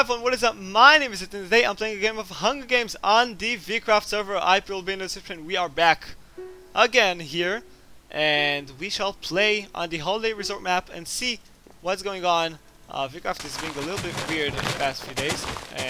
everyone, what is up? My name is Ethan. Today I'm playing a game of Hunger Games on the VCraft server. IP will be in the description. We are back again here, and we shall play on the Holiday Resort map and see what's going on. VCraft is being a little bit weird in the past few days,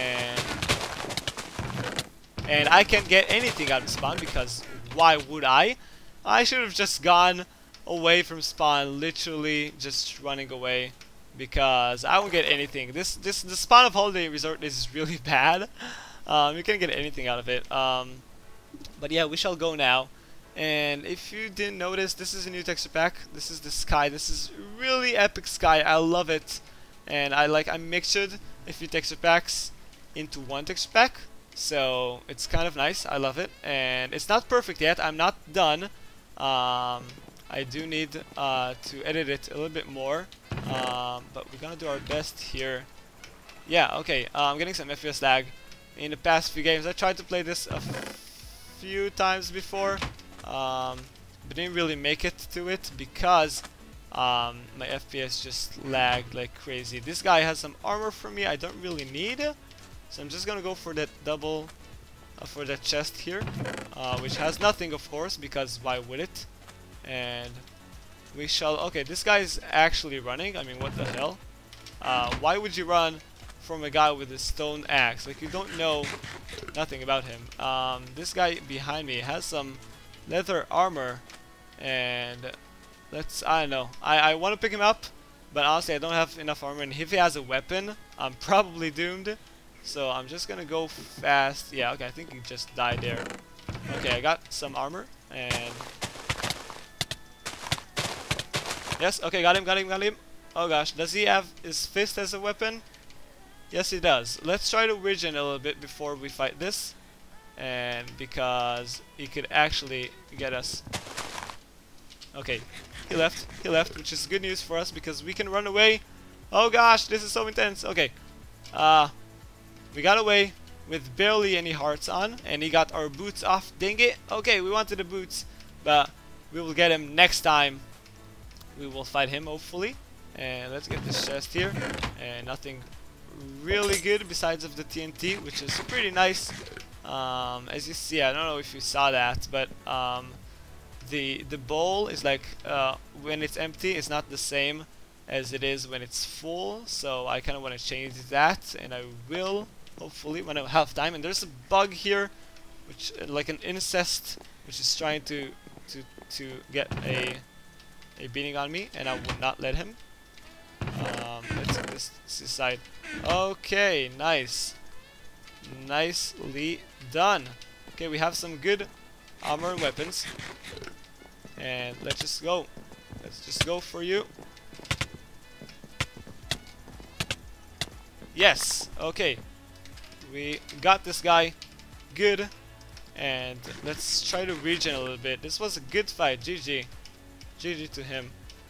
and I can't get anything out of spawn because why would I? I should have just gone away from spawn, literally just running away, because I won't get anything. The spawn of Holiday Resort is really bad. You can't get anything out of it. But yeah, we shall go now. And if you didn't notice, this is a new texture pack. This is the sky. This is really epic sky. I love it. And I mixed a few texture packs into one texture pack, so it's kind of nice. I love it. And it's not perfect yet. I'm not done. I do need to edit it a little bit more, but we're gonna do our best here. Yeah, okay, I'm getting some FPS lag. In the past few games I tried to play this a few times before, but didn't really make it to it because my FPS just lagged like crazy. This guy has some armor for me I don't really need, so I'm just gonna go for that double, for that chest here, which has nothing of course, because why would it? And we shall... Okay, this guy is actually running. I mean, what the hell? Why would you run from a guy with a stone axe? Like, you don't know nothing about him. This guy behind me has some leather armor, and I don't know. I want to pick him up, but honestly I don't have enough armor, and if he has a weapon I'm probably doomed. So I'm just gonna go fast. Yeah, okay, I think he just died there. Okay, I got some armor, and... Yes, okay, got him. Oh gosh, does he have his fist as a weapon? Yes, he does. Let's try to regen a little bit before we fight this. And because he could actually get us. Okay, he left, which is good news for us because we can run away. Oh gosh, this is so intense. Okay, we got away with barely any hearts on, and he got our boots off. Dang it. Okay, we wanted the boots, but we will get him next time. We will fight him hopefully. And let's get this chest here, and nothing really good besides of the TNT, which is pretty nice. As you see, I don't know if you saw that, but the bowl is like when it's empty it's not the same as it is when it's full, so I kind of want to change that, and I will hopefully when I have time. And there's a bug here, which like an incest, which is trying to get a beating on me, and I will not let him. Let's get this side. Okay, nice. Nicely done. Okay, we have some good armor and weapons. And let's just go. Let's just go for you. Yes! Okay. We got this guy. Good. And let's try to regen a little bit. This was a good fight. GG. GG to him.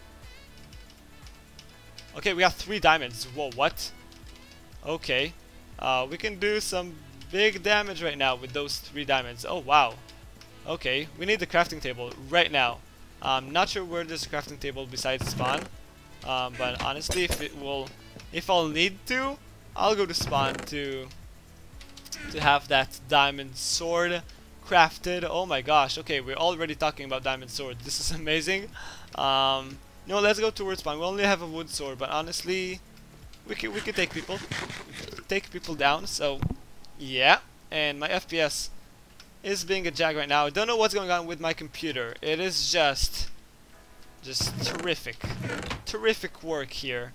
Okay, we got 3 diamonds. Whoa, what? Okay. We can do some big damage right now with those 3 diamonds. Oh, wow. Okay, we need the crafting table right now. I'm not sure where there's a crafting table besides spawn. But honestly, if I'll need to, I'll go to spawn to have that diamond sword crafted. Oh my gosh. Okay, we're already talking about diamond sword. This is amazing. No, let's go towards spawn. We only have a wood sword, but honestly, we could take people. We could take people down. So yeah. And my FPS is being a jag right now. I don't know what's going on with my computer. It is just terrific. Terrific work here.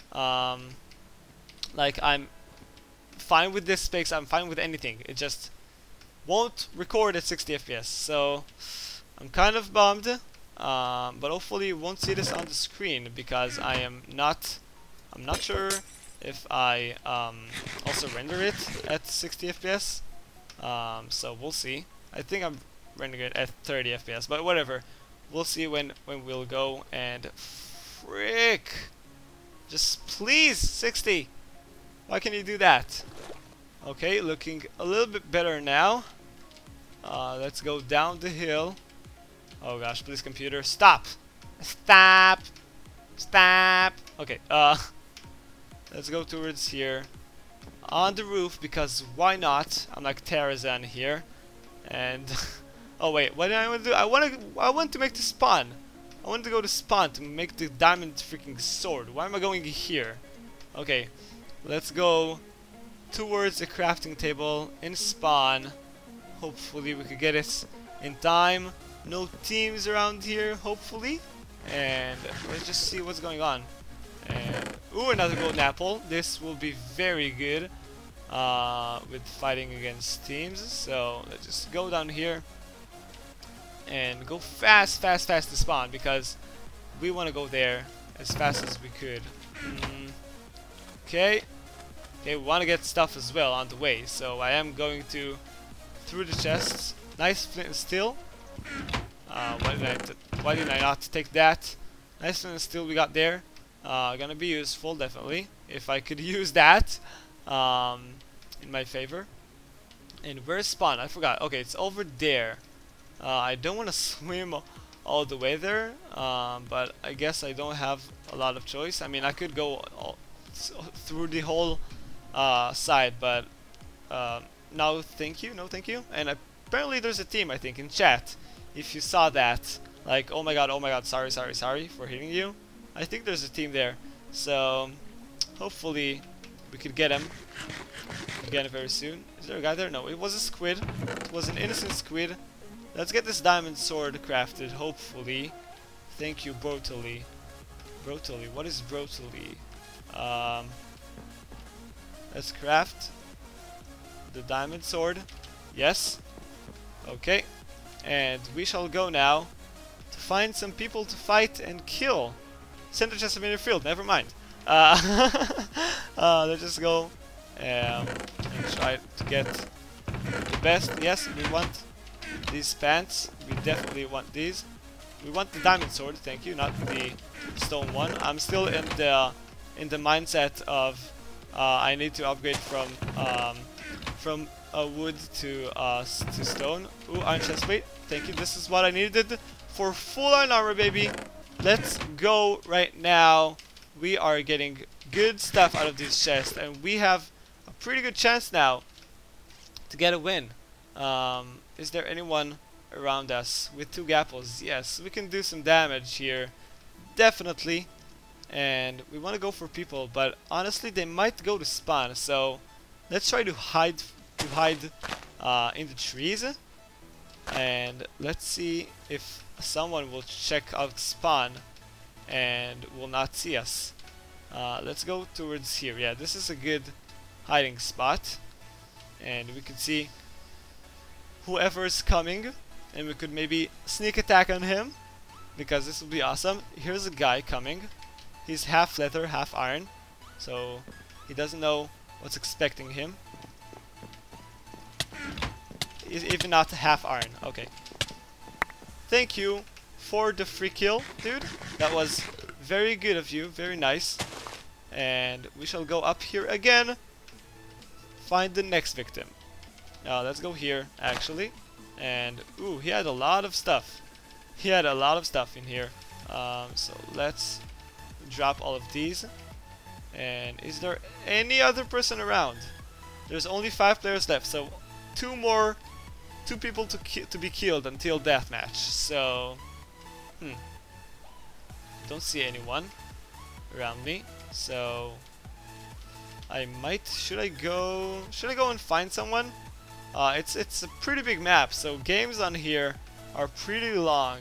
Like, I'm fine with this specs. I'm fine with anything. It just won't record at 60 FPS. So I'm kind of bummed. But hopefully you won't see this on the screen because I'm not sure if I also render it at 60 FPS. So we'll see. I think I'm rendering it at 30 FPS, but whatever. We'll see when we'll go. And frick, just please 60. Why can you do that? Okay, looking a little bit better now. Let's go down the hill. Oh gosh, please computer, stop! Stop! Stop! Okay, let's go towards here. on the roof because why not? I'm like Tarzan here. And oh wait, what did I want to do? I want to make the spawn. I want to go to spawn to make the diamond freaking sword. Why am I going here? Okay, let's go towards the crafting table in spawn. Hopefully we could get it in time. No teams around here, hopefully. And let's just see what's going on. And ooh, another golden apple. This will be very good with fighting against teams. So let's just go down here and go fast to spawn because we want to go there as fast as we could. Okay, we want to get stuff as well on the way. So I am going to through the chests. Nice flint and steel. Why did I not take that? Nice flint and steel we got there. Gonna be useful definitely if I could use that in my favor. And where's spawn? I forgot. Okay, it's over there. I don't want to swim all the way there, but I guess I don't have a lot of choice. I mean, I could go through the whole side, but no thank you, no thank you. And apparently there's a team, I think, in chat. If you saw that, like, oh my god, sorry for hitting you. I think there's a team there, so hopefully we could get him again very soon. Is there a guy there? No, it was a squid. It was an innocent squid. Let's get this diamond sword crafted, hopefully. Thank you, Brotally. Brotally, what is Brotally? Let's craft the diamond sword. Yes. Okay. And we shall go now to find some people to fight and kill. Center chest of inner field, never mind. Let's just go and try to get the best. Yes, we want these pants. We definitely want these. We want the diamond sword, thank you, not the stone one. I'm still in the mindset of I need to upgrade from wood to stone. Ooh, iron chest plate. Thank you. This is what I needed for full iron armor, baby. Let's go right now. We are getting good stuff out of these chests, and we have a pretty good chance now to get a win. Is there anyone around us with 2 apples? Yes, we can do some damage here, definitely. And we want to go for people, but honestly, they might go to spawn. So let's try to hide in the trees, and let's see if someone will check out spawn and will not see us. Let's go towards here. Yeah, this is a good hiding spot, and we can see whoever's coming, and we could maybe sneak attack on him because this will be awesome. Here's a guy coming. He's half leather, half iron, so he doesn't know what's expecting him. He's even not half iron. Okay. Thank you for the free kill, dude. That was very good of you. Very nice. And we shall go up here again. Find the next victim. Let's go here, actually. And, ooh, he had a lot of stuff. He had a lot of stuff in here. So let's drop all of these. And is there any other person around? There's only 5 players left, so 2 people to be killed until deathmatch. So, don't see anyone around me. So I might. Should I go and find someone? It's a pretty big map, so games on here are pretty long.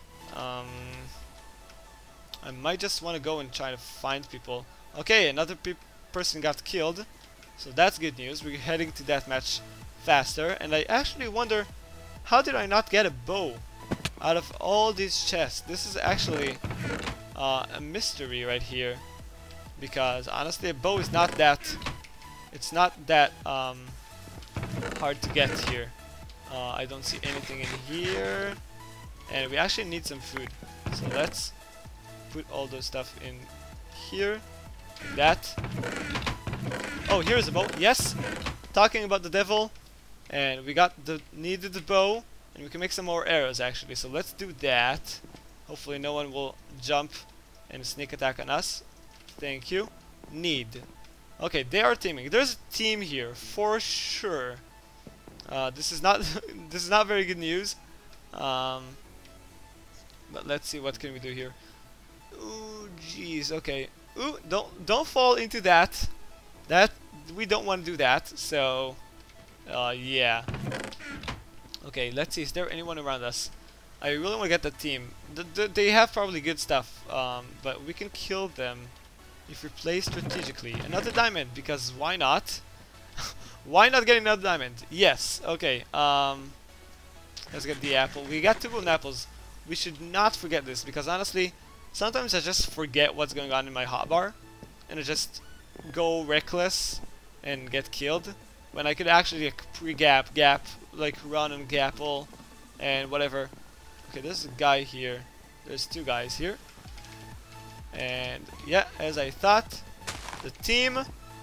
I might just want to go and try to find people. Okay, another person got killed, so that's good news. We're heading to deathmatch faster, and I actually wonder, how did I not get a bow out of all these chests? This is actually a mystery right here, because honestly, a bow is not that. It's not that hard to get here. I don't see anything in here, and we actually need some food. So let's put all those stuff in here. Like that. Oh, here's a bow. Yes, talking about the devil. And we got needed the bow, and we can make some more arrows actually. So let's do that. Hopefully no one will jump and sneak attack on us. Thank you. Need. Okay, they are teaming. There's a team here for sure. This is not this is not very good news. But let's see what can we do here. Ooh, jeez. Okay. Ooh, don't fall into that. That we don't want to do that. So, yeah. Okay, let's see. Is there anyone around us? I really want to get the team. They have probably good stuff, but we can kill them if we play strategically. Another diamond, because why not? Why not get another diamond? Yes. Okay. Let's get the apple. We got 2 golden apples. We should not forget this, because honestly, sometimes I just forget what's going on in my hotbar, and I just go reckless and get killed when I could actually like, pre-gap, like run and gapple and whatever. Okay, there's a guy here. There's 2 guys here. And yeah, as I thought, the team.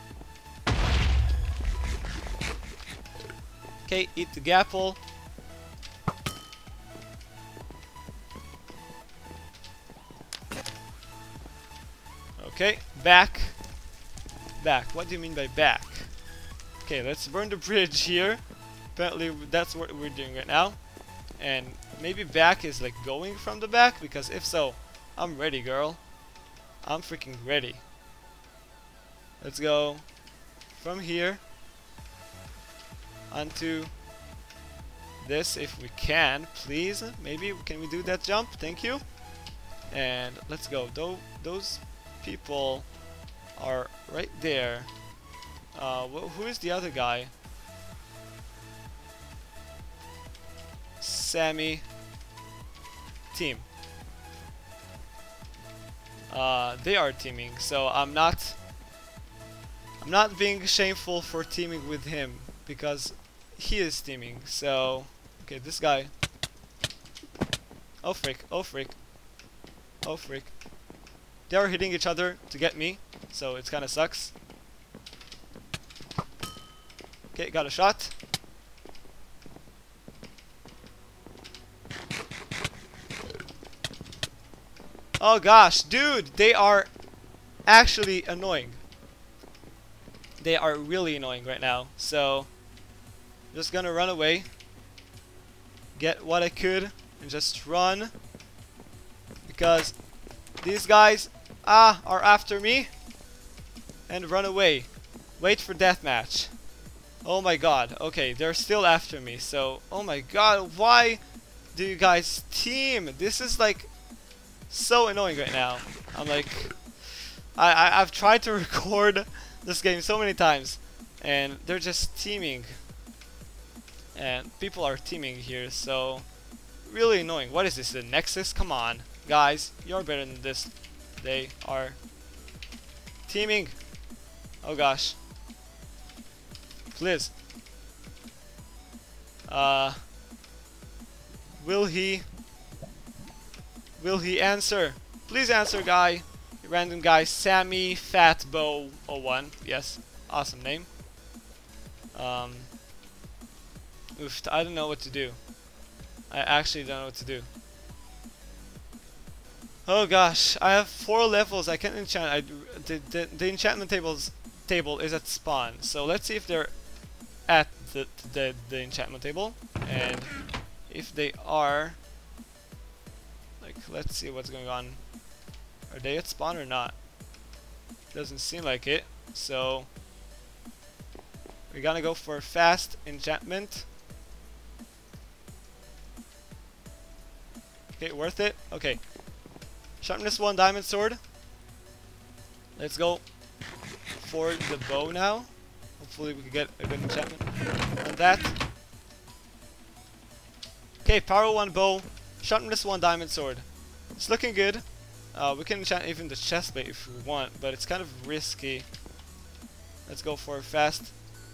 Okay, eat the gapple. Okay, back. Back. What do you mean by back? Okay, let's burn the bridge here. Apparently that's what we're doing right now. And maybe back is like going from the back, because if so, I'm ready, girl. I'm freaking ready. Let's go from here onto this if we can, please. Maybe can we do that jump? Thank you. And let's go. Those people are right there. Who is the other guy? Sammy. Team. They are teaming, so I'm not being shameful for teaming with him, because he is teaming. So okay, this guy. Oh frick, oh frick, oh frick. They are hitting each other to get me, so it kinda sucks. Okay, got a shot. Oh gosh, dude, they are actually annoying. They are really annoying right now. So, just gonna run away, get what I could, and just run, because these guys are after me, and run away. Wait for deathmatch. Oh my god. Okay, they're still after me. So, oh my god, why do you guys team? This is like so annoying right now. I'm like, I've tried to record this game so many times, and they're just teaming, and people are teaming here, so really annoying. What is this, the Nexus? Come on, guys, you're better than this. They are teaming. Oh gosh, please. Will he answer? Please answer, guy. Random guy, Sammy Fatbo 01. Yes, awesome name. Oof, I don't know what to do. I actually don't know what to do. Oh gosh, I have 4 levels. I can't enchant. The enchantment table is at spawn. So let's see if they're at the enchantment table, and if they are, like, let's see what's going on. Are they at spawn or not? Doesn't seem like it. So we're gonna go for fast enchantment. Okay, worth it. Okay, sharpness 1 diamond sword. Let's go for the bow now. Hopefully we can get a good enchantment on that. Okay, power 1 bow, sharpness 1 diamond sword. It's looking good. We can enchant even the chestplate if we want, but it's kind of risky. Let's go for fast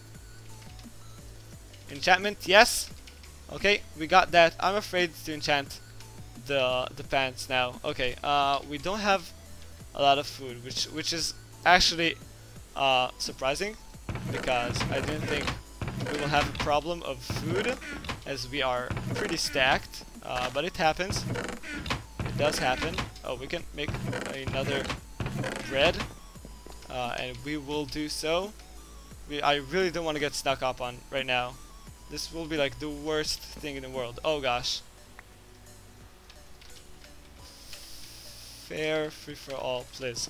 enchantment. Yes. Okay, we got that. I'm afraid to enchant the pants now. Okay, we don't have a lot of food, which is actually surprising, because I didn't think we will have a problem of food, as we are pretty stacked. But it happens. It does happen. Oh, we can make another bread. and we will do so. I really don't want to get stuck up on right now. This will be like the worst thing in the world. Oh gosh. Fair free-for-all, please.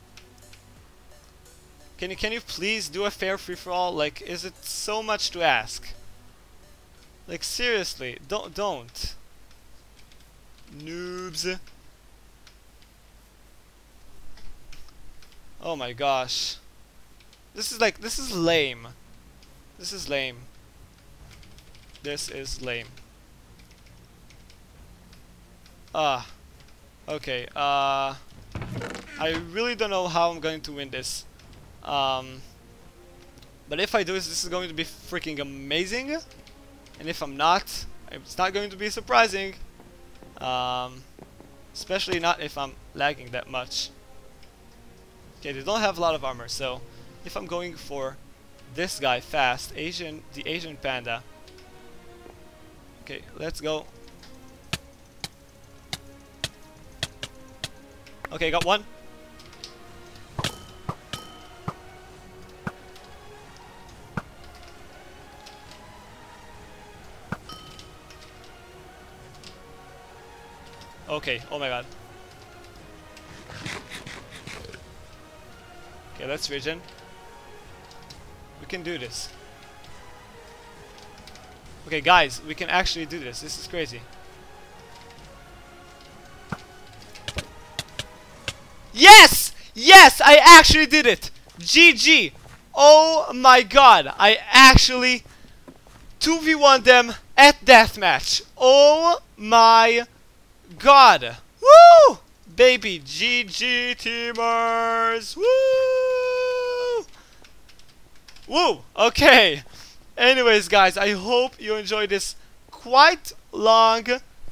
Can you please do a fair free-for-all? Like, is it so much to ask? Like, seriously, don't. Noobs. Oh my gosh. This is lame. This is lame. This is lame. Okay, I really don't know how I'm going to win this. But if I do this is going to be freaking amazing. And if I'm not, it's not going to be surprising. Especially not if I'm lagging that much. Okay, they don't have a lot of armor, so if I'm going for this guy fast, the Asian panda. Okay, let's go. Okay, got one. Okay, oh my god. Okay, let's regen. We can do this. Okay, guys, we can actually do this. This is crazy. Yes! Yes, I actually did it! GG! Oh my god, I actually 2v1 them at deathmatch. Oh my god! Woo! Baby, GG teamers! Woo! Woo! Okay. Anyways, guys, I hope you enjoyed this quite long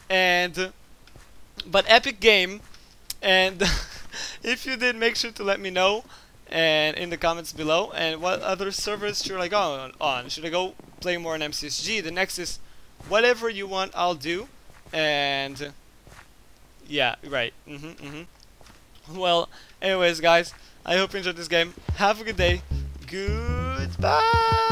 but epic game. And if you did, make sure to let me know and in the comments below. And what other servers should I go on? Should I go play more on MCSG? The next is whatever you want, I'll do. And yeah, right. Well, anyways, guys, I hope you enjoyed this game. Have a good day. Goodbye.